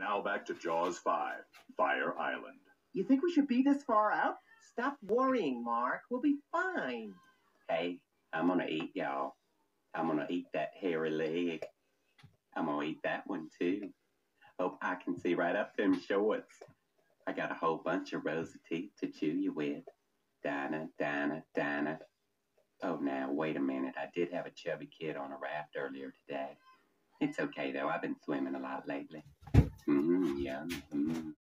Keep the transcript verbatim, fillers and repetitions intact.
Now back to Jaws five, Fire Island. You think we should be this far out? Stop worrying, Mark. We'll be fine. Hey, I'm gonna eat y'all. I'm gonna eat that hairy leg. I'm gonna eat that one too. Hope I can see right up them shorts. I got a whole bunch of rosy teeth to chew you with. Dinah, Dinah, Dinah. Oh, now, wait a minute. I did have a chubby kid on a raft earlier today. It's okay, though. I've been swimming a lot lately. Mmm, yum, mmm.